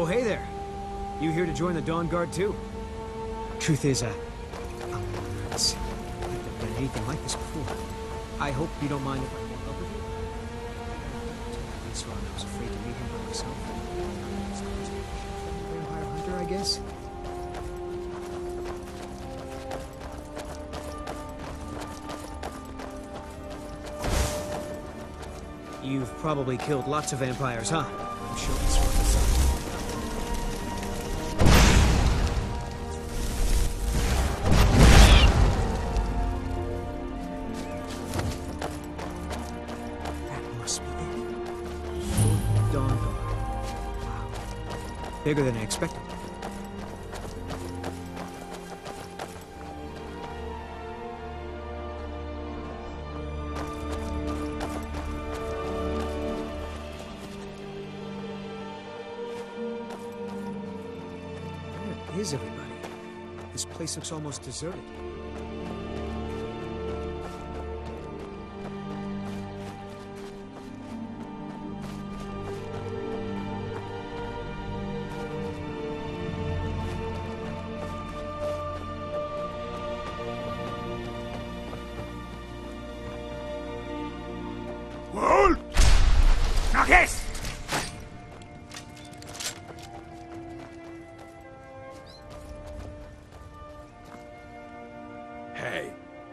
Oh, hey there. You here to join the Dawnguard too? Truth is, I'm nuts. I've never done anything like this before. I hope you don't mind if I walk up with you. I was afraid to meet him by myself. Vampire hunter, I guess. You've probably killed lots of vampires, huh? I'm sure it's worth it. That must be it. Dawnguard. Wow. Bigger than I expected. Where is everybody? This place looks almost deserted. Hold! Marquez! Hey.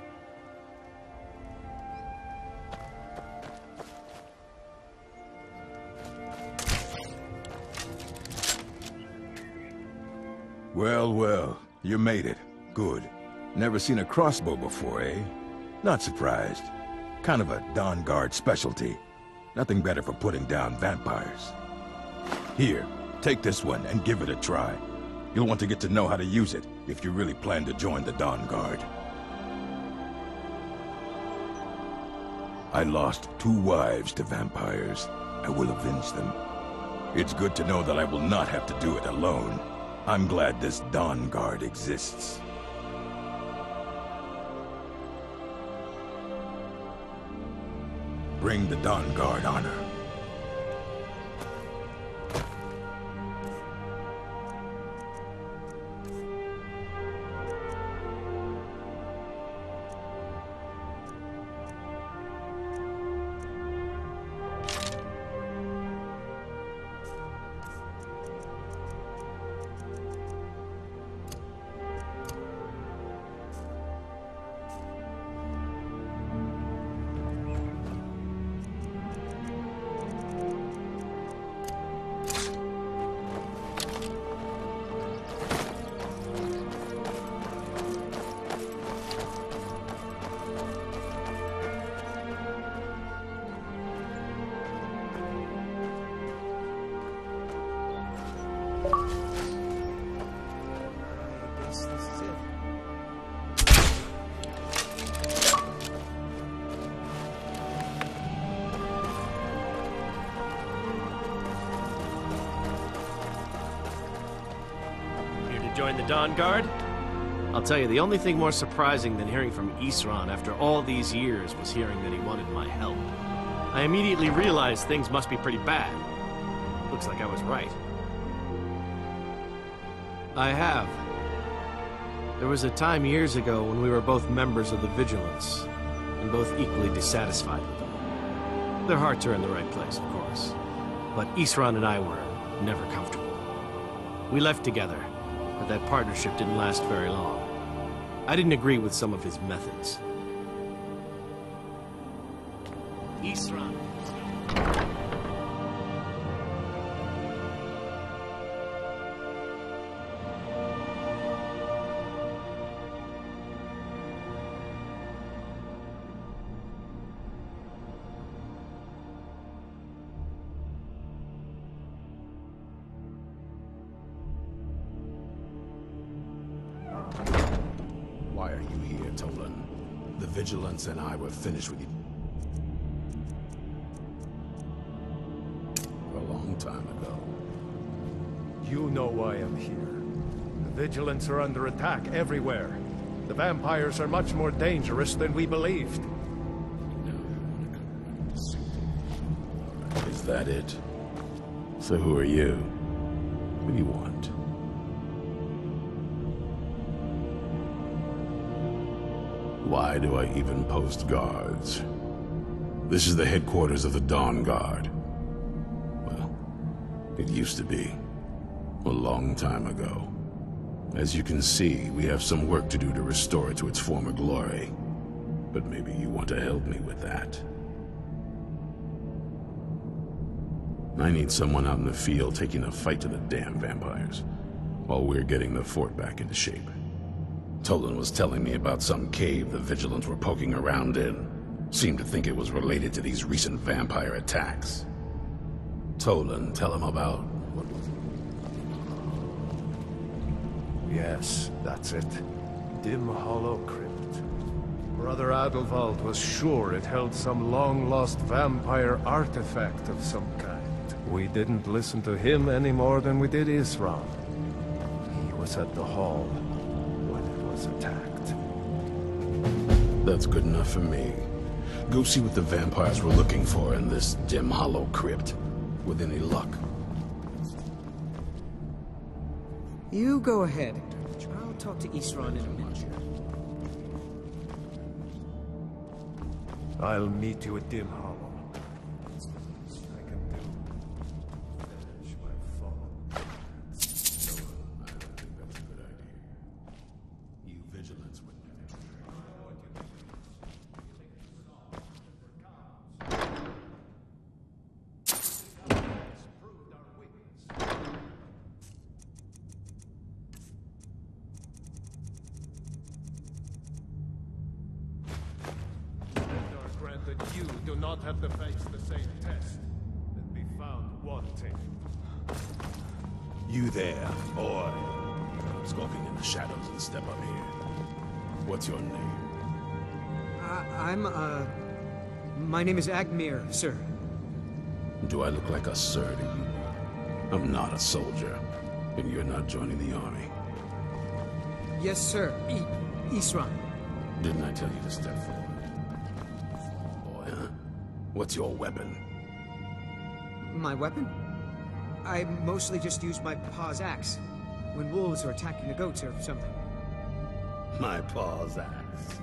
Well, well, you made it. Good. Never seen a crossbow before, eh? Not surprised. Kind of a Dawnguard specialty. Nothing better for putting down vampires. Here, take this one and give it a try. You'll want to get to know how to use it if you really plan to join the Dawnguard. I lost 2 wives to vampires. I will avenge them. It's good to know that I will not have to do it alone. I'm glad this Dawnguard exists. Bring the Dawnguard honor. This is it. Here to join the Dawnguard? I'll tell you, the only thing more surprising than hearing from Isran after all these years was hearing that he wanted my help. I immediately realized things must be pretty bad. Looks like I was right. I have. There was a time years ago when we were both members of the Vigilance, and both equally dissatisfied with them. Their hearts are in the right place, of course. But Isran and I were never comfortable. We left together, but that partnership didn't last very long. I didn't agree with some of his methods. Isran. Why are you here, Tolan? The Vigilance and I were finished with you a long time ago. You know why I'm here. The Vigilance are under attack everywhere. The vampires are much more dangerous than we believed. Is that it? So who are you? What do you want? Why do I even post guards? This is the headquarters of the Dawnguard. Well, it used to be. A long time ago. As you can see, we have some work to do to restore it to its former glory. But maybe you want to help me with that. I need someone out in the field taking a fight to the damn vampires, while we're getting the fort back into shape. Tolan was telling me about some cave the Vigilants were poking around in. Seemed to think it was related to these recent vampire attacks. Tolan, tell him about... what was it? Yes, that's it. Dim Hollow Crypt. Brother Adelwald was sure it held some long-lost vampire artifact of some kind. We didn't listen to him any more than we did Isran. He was at the hall when it was attacked. That's good enough for me. Go see what the vampires were looking for in this Dim Hollow Crypt. With any luck. You go ahead. I'll talk to Isran in a minute. I'll meet you at Dim Hollow. I can do. Finish my fall. I don't think that's a good idea. You Vigilants would that you do not have to face the same test and be found wanting. You there, boy. Skulking in the shadows and step up here. What's your name? My name is Agmir, sir. Do I look like a sir to you? I'm not a soldier, and you're not joining the army. Yes, sir. Isran. Didn't I tell you to step forward? Boy, huh? What's your weapon? My weapon? I mostly just use my paw's axe when wolves are attacking the goats or something. My paw's axe.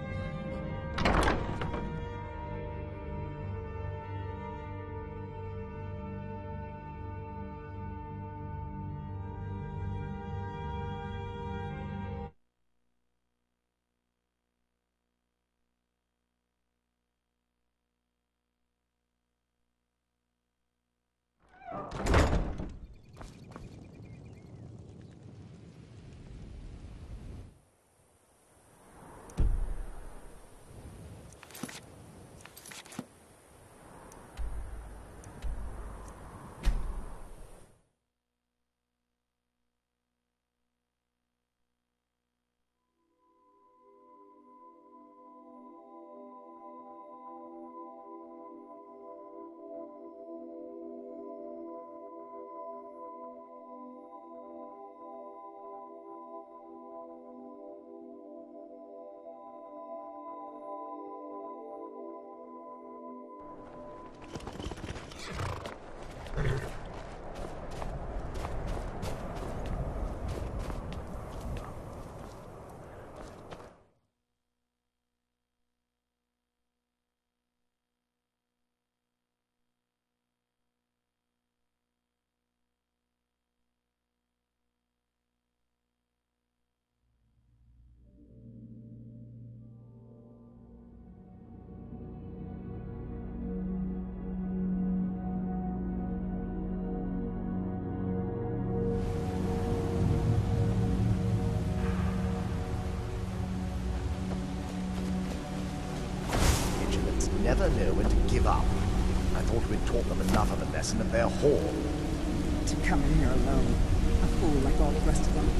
Never know when to give up. I thought we'd taught them enough of a lesson at their hall. To come in here alone. A fool like all the rest of them.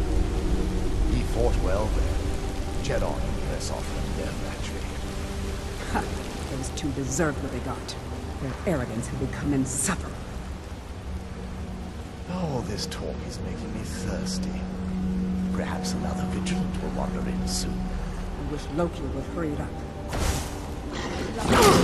He fought well there. Jedon less often than them, actually. Ha! Those two deserved what they got. Their arrogance had become insufferable. All this talk is making me thirsty. Perhaps another vigilant will wander in soon. I wish Loki would hurry it up.